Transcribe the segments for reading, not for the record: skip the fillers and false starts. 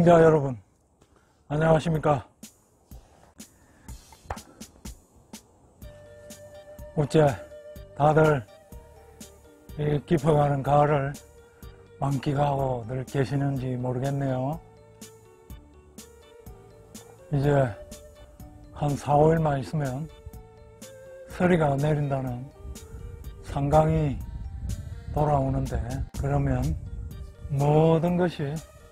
시청자 여러분, 안녕하십니까? 어째 다들 이 깊어가는 가을을 만끽하고들 계시는지 모르겠네요. 이제 한 4, 5일만 있으면 서리가 내린다는 상강이 돌아오는데, 그러면 모든 것이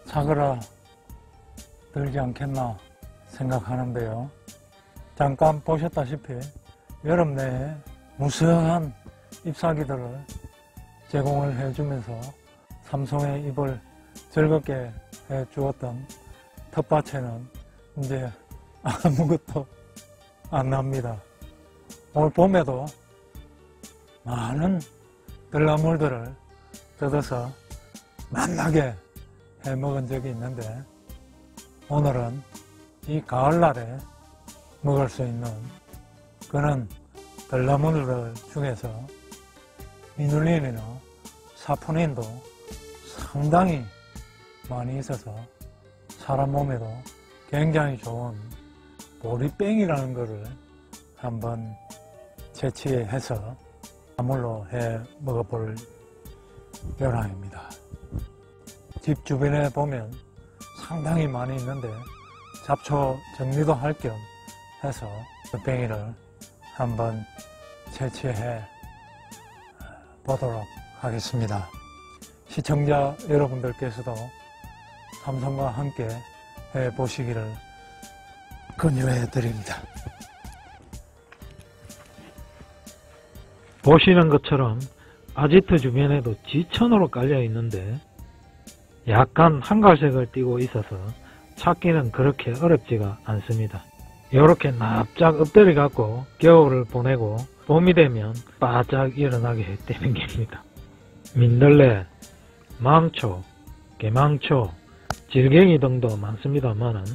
사그라들지 않겠나 생각하는데요. 잠깐 보셨다시피 여름 내에 무성한 잎사귀들을 제공을 해주면서 삼송의 잎을 즐겁게 해주었던 텃밭에는 이제 아무것도 안 납니다. 올 봄에도 많은 들나물들을 뜯어서 맛나게 해 먹은 적이 있는데, 오늘은 이 가을날에 먹을 수 있는 그런 들나물들 중에서 이눌린이나 사포닌도 상당히 많이 있어서 사람 몸에도 굉장히 좋은 보리뱅이라는 것을 한번 채취해서 나물로 해 먹어볼 요량입니다. 집 주변에 보면 상당히 많이 있는데 잡초 정리도 할 겸 해서 뱅이를 한번 채취해 보도록 하겠습니다. 시청자 여러분들께서도 삼성과 함께 해 보시기를 권유해 드립니다. 보시는 것처럼 아지트 주변에도 지천으로 깔려 있는데 약간 한갈색을 띠고 있어서 찾기는 그렇게 어렵지가 않습니다. 이렇게 납작 엎드려 갖고 겨울을 보내고 봄이 되면 바짝 일어나게 되는 겁니다. 민들레, 망초, 개망초, 질갱이 등도 많습니다만은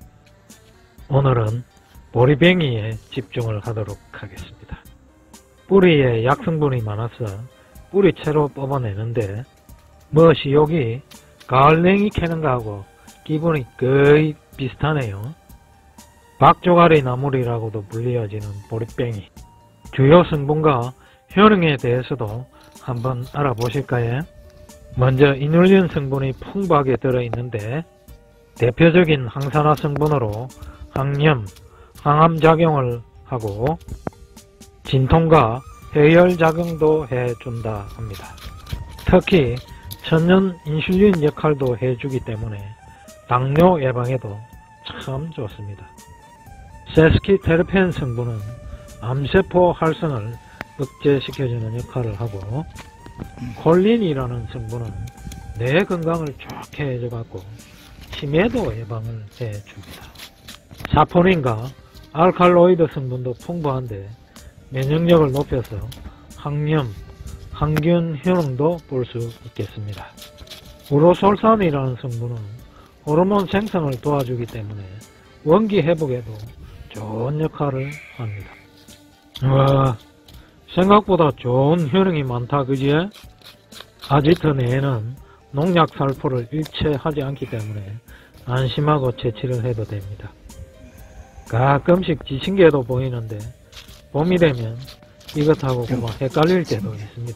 오늘은 보리뱅이에 집중을 하도록 하겠습니다. 뿌리에 약성분이 많아서 뿌리채로 뽑아내는데 무엇이 여기 가을냉이 캐는 거하고 기분이 거의 비슷하네요. 박조가리 나물이라고도 불리어지는 보리뱅이. 주요 성분과 효능에 대해서도 한번 알아보실까요? 먼저 이눌린 성분이 풍부하게 들어있는데 대표적인 항산화 성분으로 항염, 항암작용을 하고 진통과 해열작용도 해준다 합니다. 특히 천연 인슐린 역할도 해주기 때문에 당뇨 예방에도 참 좋습니다. 세스키테르펜 성분은 암세포 활성을 억제시켜주는 역할을 하고, 콜린이라는 성분은 뇌 건강을 좋게 해줘갖고 치매도 예방을 해줍니다. 사포닌과 알칼로이드 성분도 풍부한데 면역력을 높여서 항염, 항균 효능도 볼 수 있겠습니다. 우로솔산이라는 성분은 호르몬 생성을 도와주기 때문에 원기 회복에도 좋은 역할을 합니다. 와, 생각보다 좋은 효능이 많다, 그지? 아지트 내에는 농약 살포를 일체 하지 않기 때문에 안심하고 채취를 해도 됩니다. 가끔씩 지신개도 보이는데 봄이 되면 이것하고 그만 헷갈릴 때도 있습니다.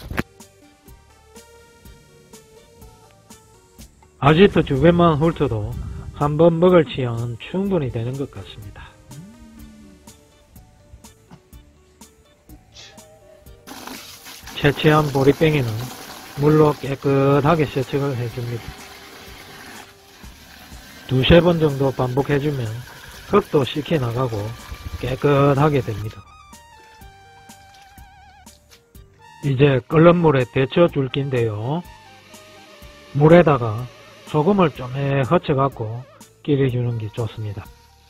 아지트 주변만 훑어도 한번 먹을 취향은 충분히 되는 것 같습니다. 채취한 보리뱅이는 물로 깨끗하게 세척을 해줍니다. 두세 번 정도 반복해주면 흙도 씻겨나가고 깨끗하게 됩니다. 이제 끓는 물에 데쳐줄 낀데요. 물에다가 소금을 좀 허쳐갖고 끼려주는 게 좋습니다.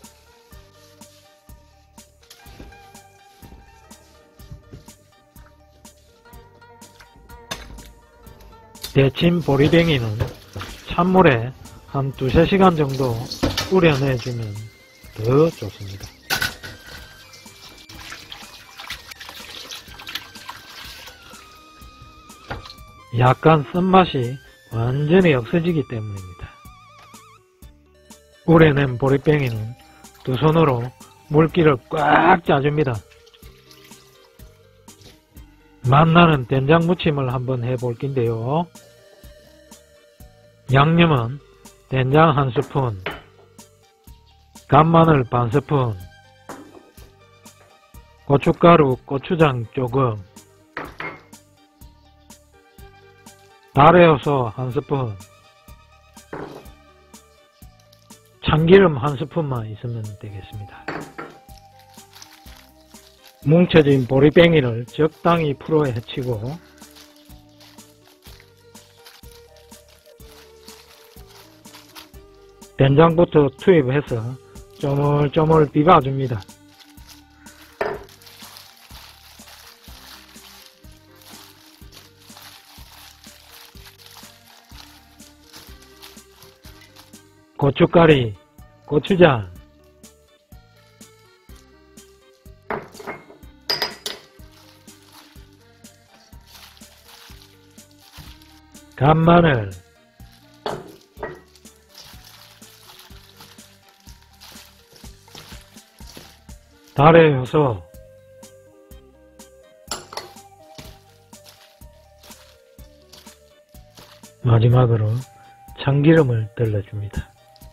데친 보리뱅이는 찬물에 한 2~3시간 정도 우려내주면 더 좋습니다. 약간 쓴맛이 완전히 없어지기 때문입니다. 우려낸 보리뱅이는 두 손으로 물기를 꽉 짜줍니다. 맛나는 된장 무침을 한번 해볼 낀데요. 양념은 된장 1스푼, 간마늘 반 스푼, 고춧가루, 고추장 조금, 달에효소 1스푼, 참기름 1스푼만 있으면 되겠습니다. 뭉쳐진 보리뱅이를 적당히 풀어 헤치고 된장부터 투입해서 쪼물쪼물 비벼줍니다. 고춧가루, 고추장, 간마늘, 달에효소, 마지막으로 참기름을 둘러줍니다.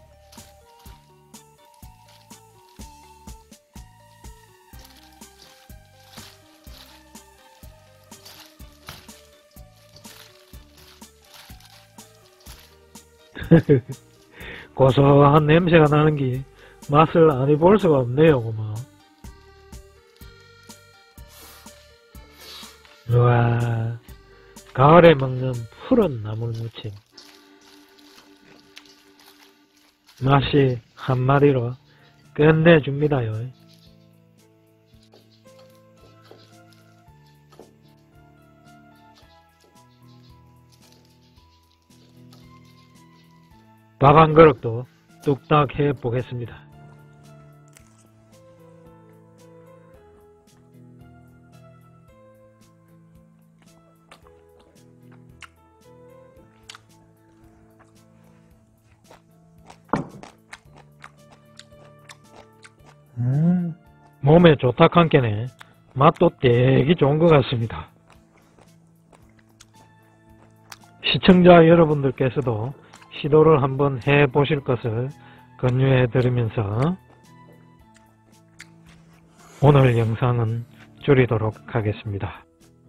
고소한 냄새가 나는 게 맛을 안 해볼 수가 없네요. 고마. 우와, 가을에 먹는 푸른 나물무침. 맛이 한마디로 끝내줍니다요. 밥 한 그릇도 뚝딱 해 보겠습니다. 몸에 좋다 한께네 맛도 되게 좋은 것 같습니다. 시청자 여러분들께서도 시도를 한번 해보실 것을 권유해 드리면서 오늘 영상은 줄이도록 하겠습니다.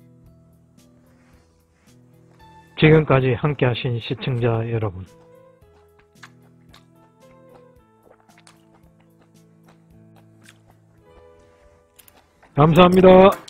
지금까지 함께 하신 시청자 여러분, 감사합니다.